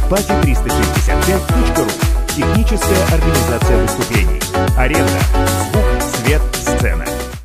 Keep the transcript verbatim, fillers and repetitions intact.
пати триста шестьдесят пять точка ру. Техническая организация выступлений. Аренда. Звук, свет, сцена.